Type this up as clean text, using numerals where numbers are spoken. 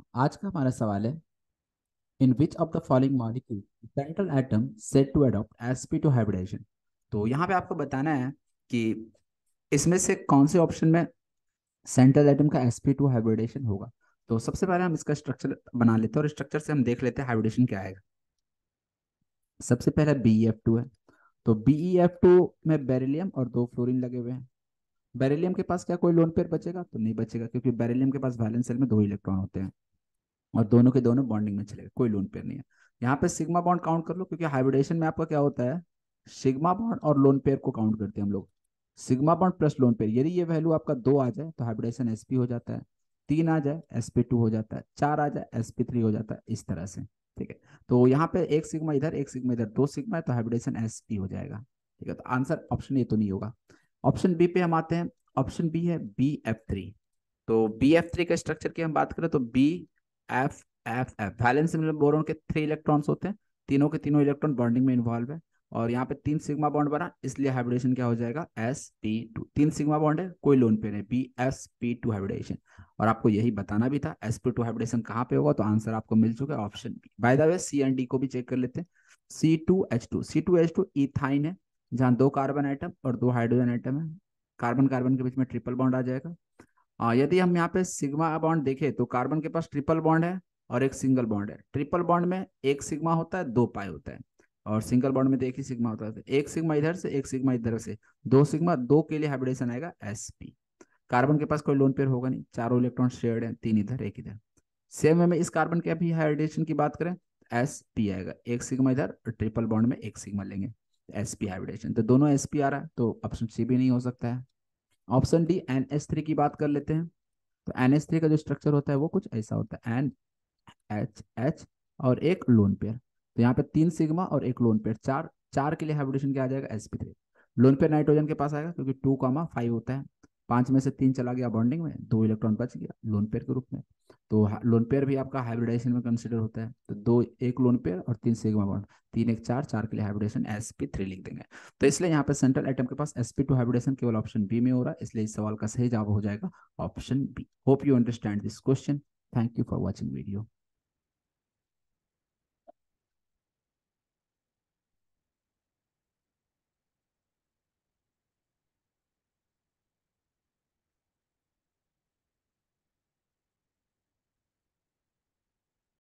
आज का हमारा सवाल है, in which of the following molecule central atom said to adopt sp2 hybridisation. तो यहाँ पे आपको बताना है कि इसमें से कौन से ऑप्शन में सेंट्रल एटम का sp2 हाइब्रिडेशन होगा। तो सबसे पहले हम इसका स्ट्रक्चर बना लेते हैं और स्ट्रक्चर से हम देख लेते हैं हाइब्रिडेशन क्या आएगा। सबसे पहला BeF2 है। तो BeF2 में बेरिलियम और दो फ्लोरीन लगे हुए हैं। बेरिलियम के पास क्या कोई लोन पेयर बचेगा? तो नहीं बचेगा, क्योंकि बेरिलियम के पास वैलेंस शेल में दो इलेक्ट्रॉन होते हैं और दोनों के दोनों बॉन्डिंग में चलेगा, कोई लोन पेयर नहीं है। यहाँ पे सिग्मा बॉन्ड काउंट कर लो, क्योंकि हाइब्रिडेशन में आपका क्या होता है, सिग्मा बॉन्ड और लोन पेयर को काउंट करते हैं हम लोग। Sigma bond plus lone pair, यदि ये वैल्यू आपका 2 आ जाए तो हाइब्रिडेशन sp हो जाता है, 3 आ जाए sp2 हो जाता है, 4 आ जाए sp3 हो जाता है, इस तरह से। ठीक है। तो यहाँ पे एक सिग्मा इधर एक सिग्मा इधर, दो सिग्मा है तो हाइब्रिडेशन sp हो जाएगा। ठीक है, तो आंसर ऑप्शन ए तो नहीं होगा। ऑप्शन बी पे हम आते हैं। ऑप्शन बी है BF3। तो BF3 का स्ट्रक्चर की हम बात करें तो BFFF, वैलेंस में बोरोन के 3 इलेक्ट्रॉन्स होते हैं, तीनों के तीनों इलेक्ट्रॉन बॉन्डिंग में इन्वॉल्व है और यहाँ पे 3 सिग्मा बॉन्ड बना, इसलिए हाइब्रिडेशन क्या हो जाएगा, sp2। 3 सिग्मा बॉन्ड है, कोई लोन पेयर है, BsP2 हाइब्रिडेशन। और आपको यही बताना भी था sp2 हाइब्रिडेशन कहाँ पे होगा, तो आंसर आपको मिल चुका है option B. By the way C and D को भी चेक कर लेते हैं। C2H2 इथाइन है, जहाँ दो कार्बन आइटम और दो हाइड्रोजन आइटम है, कार्बन कार्बन के बीच में ट्रिपल बॉन्ड आ जाएगा। यदि हम यहाँ पे सिग्मा बॉन्ड देखें तो कार्बन के पास ट्रिपल बॉन्ड है और एक सिंगल बॉन्ड है। ट्रिपल बॉन्ड में एक सिग्मा होता है, दो पाई होता है, और सिंगल बॉन्ड में तो एक ही सिग्मा होता है। तो एक सिग्मा इधर से एक सिग्मा इधर से, दो सिग्मा, दो के लिए हाइब्रिडेशन आएगा sp। कार्बन के पास कोई लोन पेयर होगा नहीं, चारों इलेक्ट्रॉन शेयर्ड है, तीन इधर एक इधर। सेम वे में इस कार्बन के अभी हाइब्रिडेशन की बात करें, sp आएगा, एक सिग्मा इधर और ट्रिपल बॉन्ड में एक सिग्मा लेंगे, sp हाइब्रिडेशन। तो दोनों sp आ रहा है, तो ऑप्शन सी भी नहीं हो सकता है। ऑप्शन डी NH3 की बात कर लेते हैं। तो NH3 का जो स्ट्रक्चर होता है वो कुछ ऐसा होता है, NH और एक लोन पेयर। तो यहाँ पे 3 सिग्मा और एक लोन पेयर, चार, चार के लिए हाइब्रिडेशन क्या आ जाएगा, sp3। लोन पेयर नाइट्रोजन के पास आएगा, क्योंकि 2,5 होता है, 5 में से 3 चला गया बॉन्डिंग में, दो इलेक्ट्रॉन बच गया लोन पेयर के रूप में। तो लोन पेयर भी आपका हाइब्रिडेशन में कंसिडर होता है। तो दो, एक लोन पेयर और 3 सिग्मा बॉन्ड, 3 एक 4, 4 के लिए हाइब्रिडेशन sp3 लिख देंगे। तो इसलिए यहाँ पे सेंट्रल एटम के पास sp2 हाइब्रिडेशन केवल ऑप्शन बी में हो रहा है, इसलिए इस सवाल का सही जवाब हो जाएगा option B. Hope you understand this question. Thank you for watching video.